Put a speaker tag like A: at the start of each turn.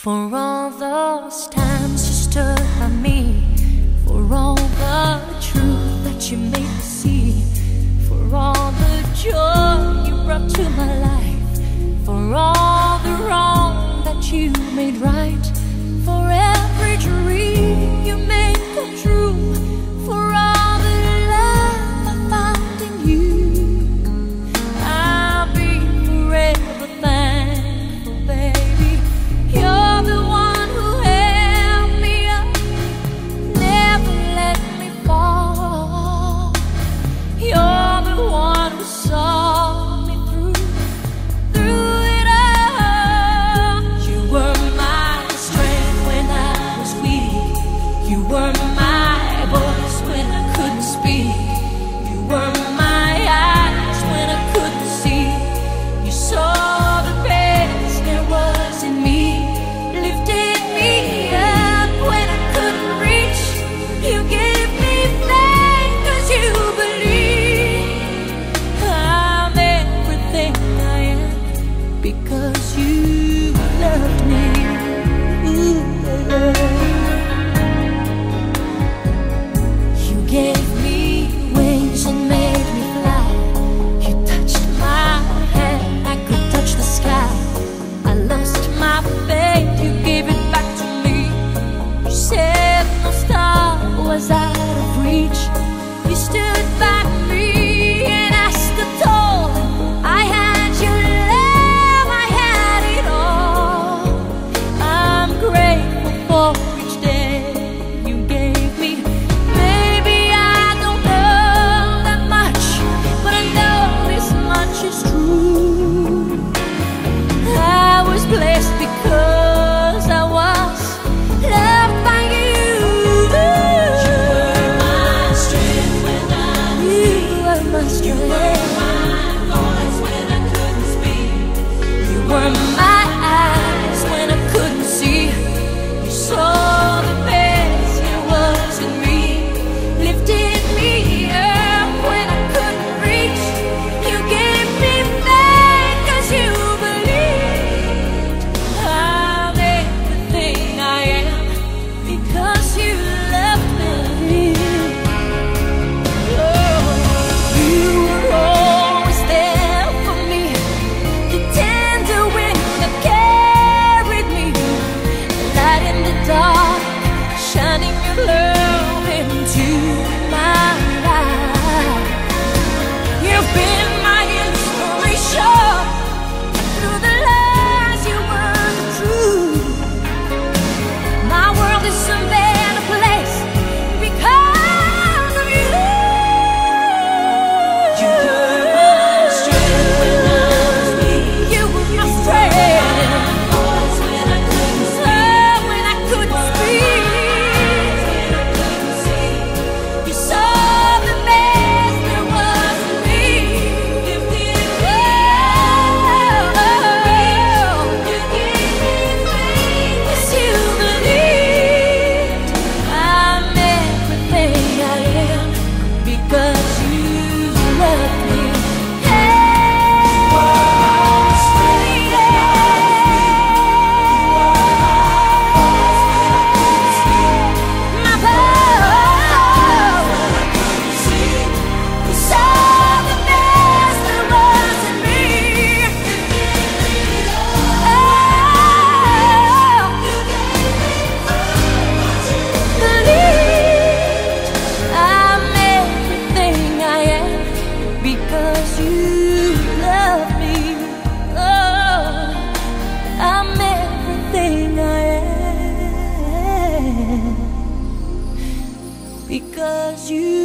A: For all those times you stood by me, for all the truth that you made me see, for all the joy you brought to my life, for all the wrong that you made right, for every dream you made come true, for all the love I found in you, I'll be forever thankful, baby. You're the one who held me up, never let me fall. You're the one who saw me through it all. You were my strength when I was weak. You were my voice when I couldn't speak. You were my eyes when I couldn't see. You saw the best there was in me, lifted me up when I couldn't reach. You gave me faith 'cause you believe I'm everything I am because you loved me. Ooh, you gave me wings and made me fly. You touched my hand, I could touch the sky. I lost my faith, you gave it back to me. You said no star was out of reach. You stood by me and I stood tall. I had your love, I had it all. I'm grateful for each day you gave me. Maybe I don't know that much, but I know this much is true. I was blessed because I was loved by you. You were my strength when I was weak. You were my strength. You were my voice when I couldn't speak. You were my eyes when I couldn't see. You saw the best there was in me, lifted me up when I couldn't reach. You gave me faith 'cause you believed I'm everything I am because you loved me. Oh, you were always there for me, the tender wind that carried me, the light in the dark, shining your love into my life. You've been my inspiration through the lies you weren't true. My world is a better place because of you. You were my strength when I was weak. You were my strength. Voice when I couldn't speak. When I couldn't speak. When I couldn't see. You saw the best there was in me. Lifted me up. You gave me faith 'cause you believed I'm everything I am because you loved me. My power. You saw the best there was in me. Believed I'm everything I am because you love me. Oh, I'm everything I am because you